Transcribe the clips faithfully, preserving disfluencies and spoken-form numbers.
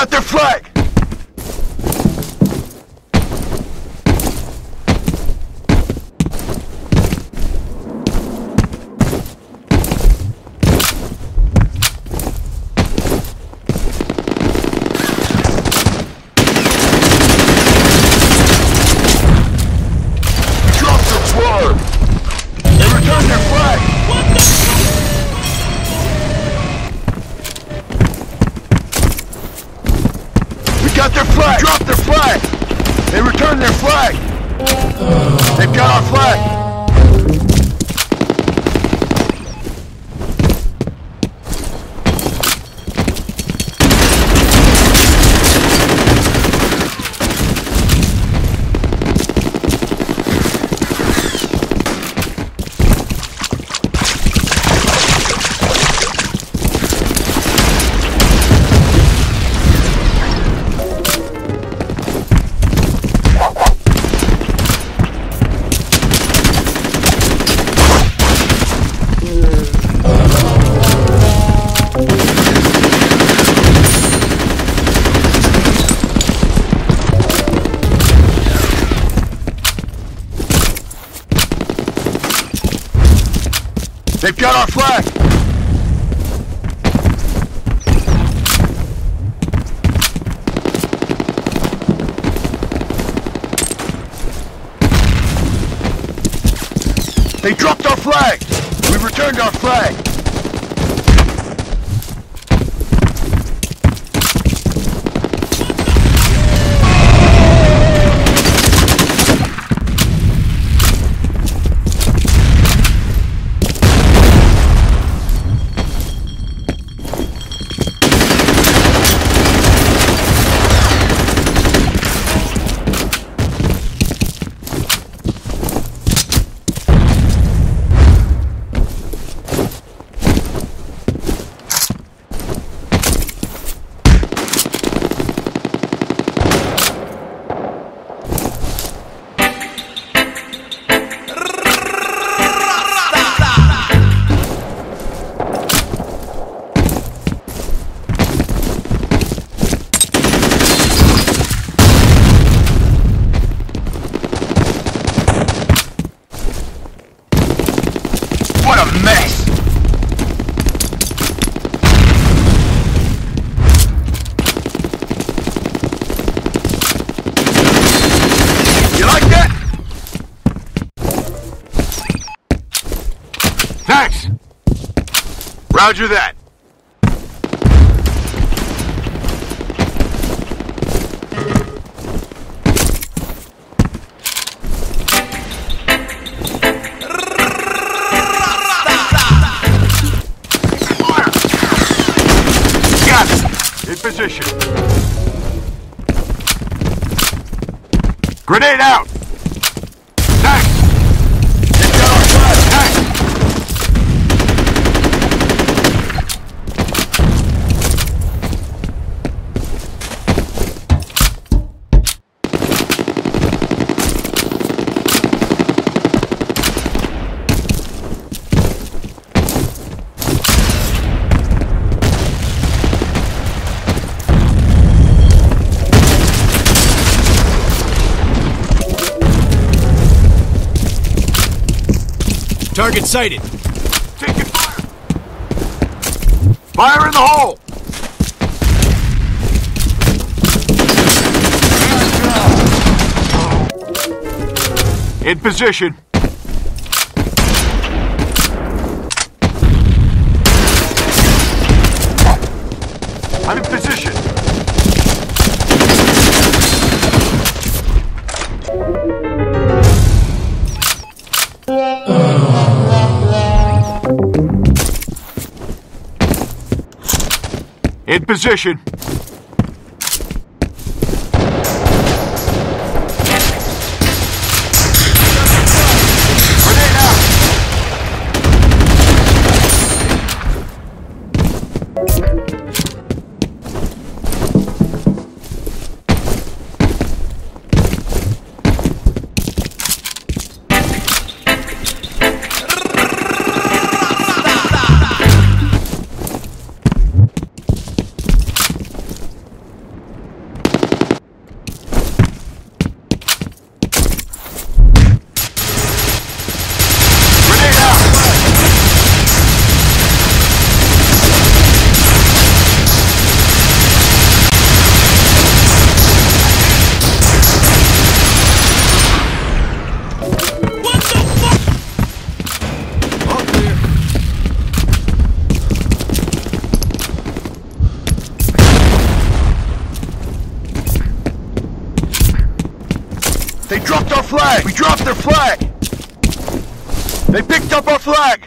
got their flag! Got their flag! Drop their flag! They returned their flag! They've got our flag! They've got our flag! They dropped our flag! We returned our flag! What a mess! You like that? Thanks! Roger that. In position. Grenade out! Thanks! Get down our flag! Thanks! Target sighted. Taking fire! Fire in the hole! In position. I'm in position. In position. Grenade out. our flag! We dropped their flag! They picked up our flag!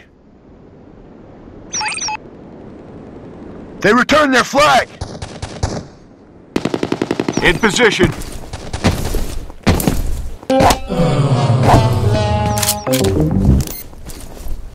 They returned their flag! In position.